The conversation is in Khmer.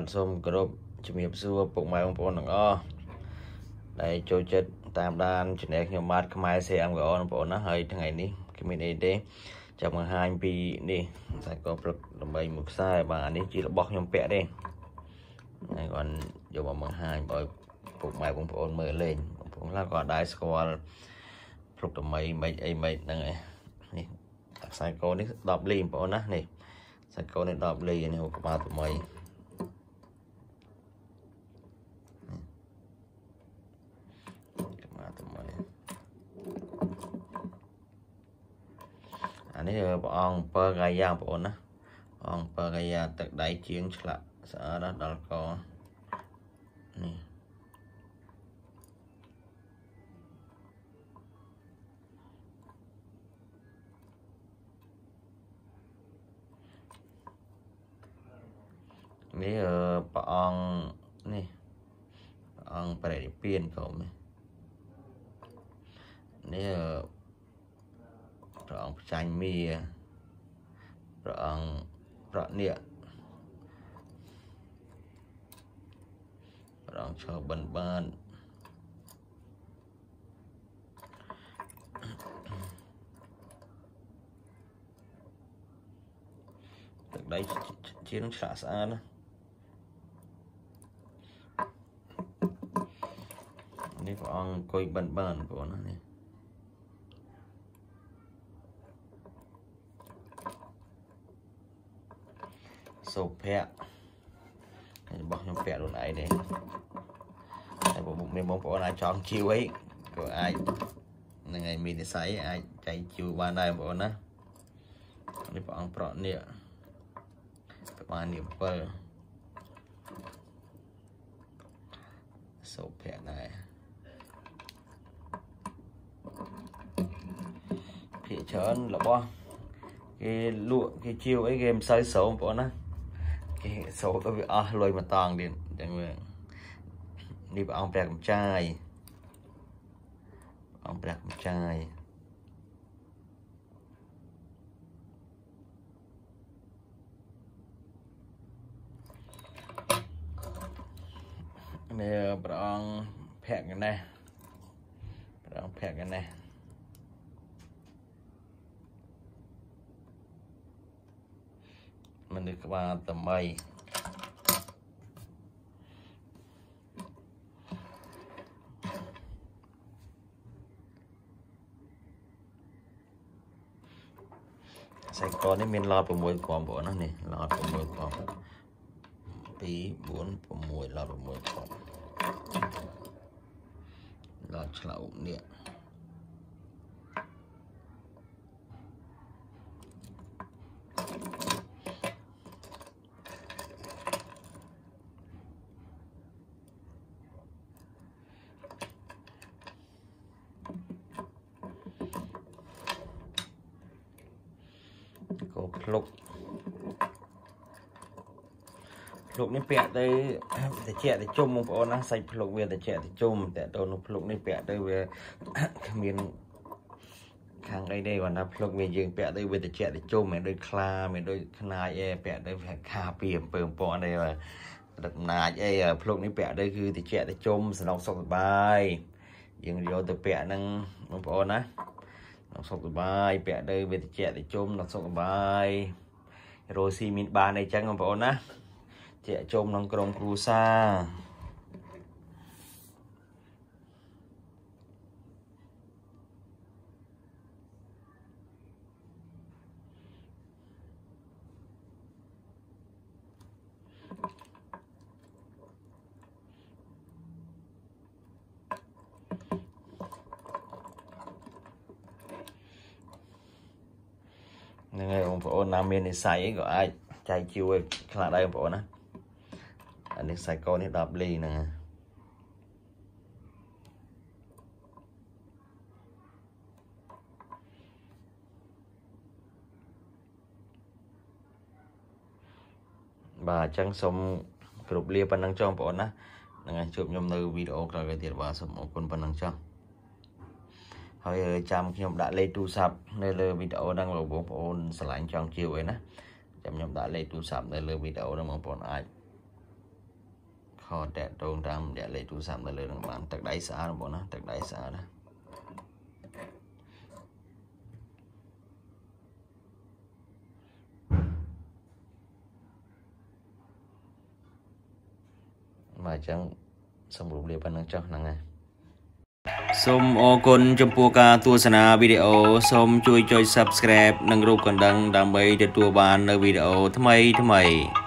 សូមគោរពជំរាបសួរពុកម៉ែបងប្អូនទាំងអស់ដែលចូលចិត្តតាមដាន channel ខ្ញុំបាទខ្មែរ CMGO បងប្អូនណាហើយថ្ងៃនេះគ្មានអីទេចាំបង្ហាញពីនេះតែក៏ព្រឹកដើម្បីមួយខ្សែបាទអានេះជារបស់ខ្ញុំពាក់ទេហើយគាត់យកមកបង្ហាញឲ្យពុកម៉ែបងប្អូនមើលលេងបងប្អូនខ្លះក៏ដែរស្គាល់ព្រឹកដើម្បីមិនអីមិនហ្នឹងឯងនេះខ្សែកោនេះ10លីបងប្អូនណានេះខ្សែកោនេះ10លីនេះក្បាលថ្មីអានេះព្រះអង្គពើកាយាបងប្អូនណាអង្គពើកាយាទឹកដៃជាងឆ្លាក់ស្អាតដល់កនេះនេះព្រះអង្គនេះព្រះអង្គបរិនិព្វានកុំនេះព្រះអង្គចាញ់មាព្រះអង្គប្រញាក់ព្រះអង្គឈរបិណ្ឌបាតទឹកដៃជាងឆ្លាក់ស្អាតណានេះព្រះអង្គអង្គុយបិណ្ឌបាតបងប្អូនណានេះសូភ័ក្ររបស់ខ្ញុំពាក់ខ្លួនឯងទេតែមានបងប្អូនអាចចង់ជីវអីក៏អាចនឹងឯងមាននិស្ស័យអាចចែកជីវបានដែរបងប្អូនណានេះព្រះអង្គប្រក់នេះបាននេះ7សូភ័ក្រដែរភាគច្រើនរបស់គេលក់គេជីវអីគេមិនសូវស្រោមបងប្អូនណាគេសូទៅវាអស់លុយមកតង់ទៀតអញ្ចឹងនេះព្រះអង្គព្រះកម្ចាយអង្គព្រះកម្ចាយនេះព្រះអង្គភក្ត្រណាព្រះអង្គភក្ត្រណាមនុស្សក្បាលថ្មីខ្សែកនេះមានឡត6គ្រាប់បងប្អូនណានេះឡត6គ្រាប់2 4 6ឡត6គ្រាប់ឡតឆ្លាក់នេះក៏ភ្លុកនេះពាក់ទៅតិចទៅជុំបងប្អូនណាសាច់ភ្លុកវាតិចទៅជុំតែទៅនោះភ្លុកនេះពាក់ទៅវាគ្មានខាងអីទេគាត់ថាភ្លុកវាយើងពាក់ទៅវាតិចទៅជុំមិនដូចខ្លាមិនដូចខ្នាចអីពាក់ទៅវាខាពីអំពើពណ៌នេះដឹកអំណាចអីភ្លុកនេះពាក់ទៅគឺតិចទៅជុំសំណុកសុខសប្បាយយើងយកទៅពាក់ហ្នឹងបងប្អូនណាសុខសប្បាយពាក់ទៅវាតិចទៅជុំសុខសប្បាយរស់ស៊ីមានបានអីចឹងបងប្អូនណាជាជុំក្នុងក្រុមគ្រួសារហ្នឹងហើយបងប្អូនណាមាននិស្ស័យអីក៏អាចចែកជីវឲ្យខ្លះដែរបងប្អូនណាអានេះខ្សែកនេះ10លីហ្នឹងបាទអញ្ចឹងសូមគ្រប់លាប៉ុណ្ណឹងចុះបងប្អូនណាហ្នឹងហើយជួបខ្ញុំនៅវីដេអូក្រោយទៀតបាទសូមអរគុណប៉ុណ្ណឹងចុះហើយចាំខ្ញុំដាក់លេខទូរស័ព្ទនៅលើវីដេអូហ្នឹងបងប្អូនស្រឡាញ់ចង់ជាវអីណាចាំខ្ញុំដាក់លេខទូរស័ព្ទនៅលើវីដេអូហ្នឹងបងប្អូនអាចขอแตะตรงตามเดี๋ยวเลยดูซ้ำได้เลยน้องบ้านตักได้สะอาดบ่นะตักได้สะอาดนะมาจังสำรวจเรียบร้อยนังเจ้านังไงសូមអរគុណចំពោះការទស្សនាវីដេអូសូមជួយចុច Subscribe និងរូបកណ្ដឹងដើម្បីទទួលបាននូវវីដេអូថ្មីៗ